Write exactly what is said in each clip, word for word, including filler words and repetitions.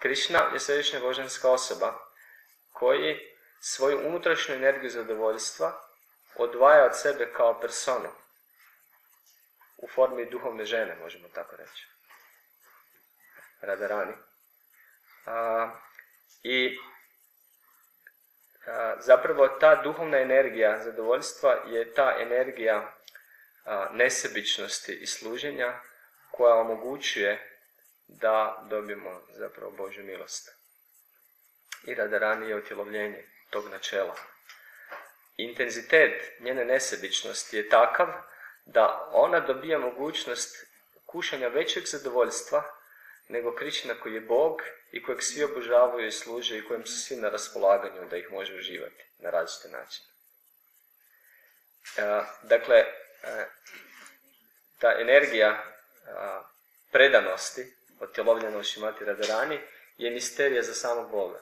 Krišna je središnja božanska osoba koji svoju unutrašnju energiju zadovoljstva odvaja od sebe kao personu u formi duhovne žene, možemo tako reći. Radharani. A, I a, zapravo ta duhovna energija zadovoljstva je ta energija a, nesebičnosti i služenja koja omogućuje da dobijemo zapravo Božju milost. I Radharani je utjelovljenje tog načela. Intenzitet njene nesebičnosti je takav da ona dobija mogućnost kušanja većeg zadovoljstva nego Krišna koji je Bog i kojeg svi obožavaju i služe i kojem su svi na raspolaganju da ih može uživati na različite načine. E, dakle, e, ta energija e, predanosti otjelovljena u Šrimati Radharani je misterija za samog Boga.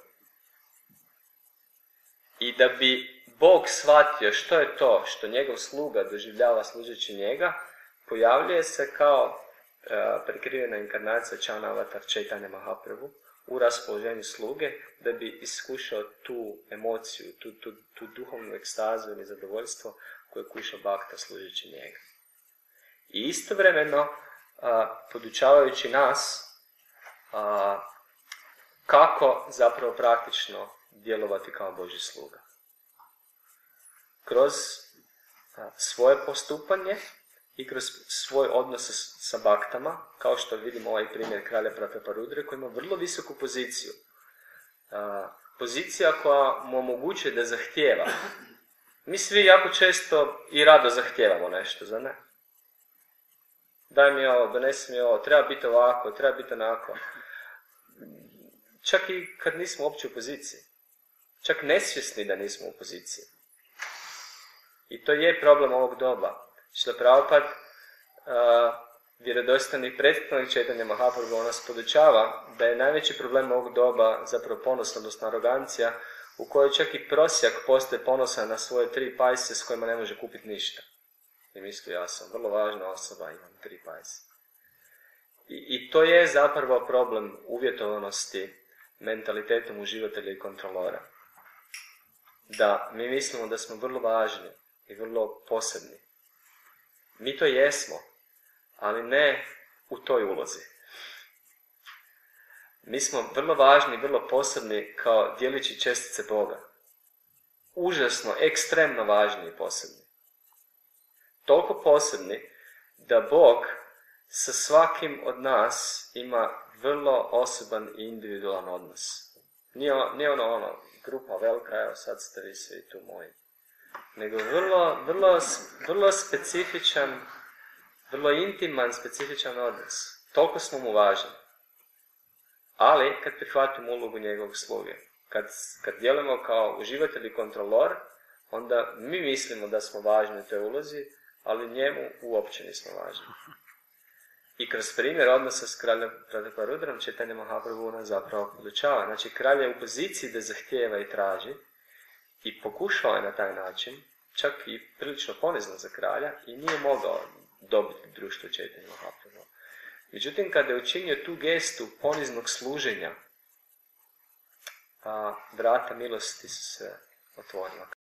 I da bi Bog shvatio što je to što njegov sluga doživljava služeći njega, pojavljuje se kao e, prekrivena inkarnacija Čana Avatar Chaitanya Mahaprabhu u raspoloženju sluge da bi iskušao tu emociju, tu, tu, tu duhovnu ekstazu ili zadovoljstvo koje kuša Bhakta služeći njega. I istovremeno a, podučavajući nas a, kako zapravo praktično djelovati kao Božji sluga. Kroz a, svoje postupanje i kroz svoj odnos sa, sa baktama, kao što vidimo ovaj primjer kralja Prataparudre koji ima vrlo visoku poziciju. A, pozicija koja mu omogućuje da zahtijeva. Mi svi jako često i rado zahtijevamo nešto, zar ne? Daj mi ovo, donesi mi ovo, treba biti ovako, treba biti onako. Čak i kad nismo uopće u poziciji. Čak nesvjesni da nismo u poziciji. I to je problem ovog doba. Šrila Prabhupada, uh, vjerodostojni predstavnik Chaitanya Mahaprabhu, nas podučava da je najveći problem ovog doba zapravo ponos, odnosno arogancija, u kojoj čak i prosjak postaje ponosan na svoje tri pajse s kojima ne može kupiti ništa. I misli, ja sam vrlo važna osoba, imam tri pajse. I, I to je zapravo problem uvjetovanosti mentalitetom uživatelja i kontrolora. Da mi mislimo da smo vrlo važni i vrlo posebni. Mi to jesmo, ali ne u toj ulozi. Mi smo vrlo važni i vrlo posebni kao dijelići čestice Boga. Užasno, ekstremno važni i posebni. Toliko posebni da Bog sa svakim od nas ima vrlo osoban i individualan odnos. Nije, nije ono, ono, grupa velika, evo sad ste vi svi tu moji. Nego vrlo, vrlo, vrlo specifičan, vrlo intiman, specifičan odnos. Toliko smo mu važni. Ali kad prihvatimo ulogu njegovog sluge, kad, kad djelujemo kao uživatelj i kontrolor, onda mi mislimo da smo važni u toj ulozi, ali njemu uopće nismo važni. I kroz primjer odnosa s kraljem Prataparudrom Chaitanya Mahaprabhu nas zapravo podučava. Znači, kralj je u poziciji da zahtijeva i traži i pokušao je na taj način, čak i prilično ponizno za kralja, i nije mogao dobiti društvo Chaitanya Mahaprabhu. Međutim, kada je učinio tu gestu poniznog služenja, a vrata milosti su se otvorila.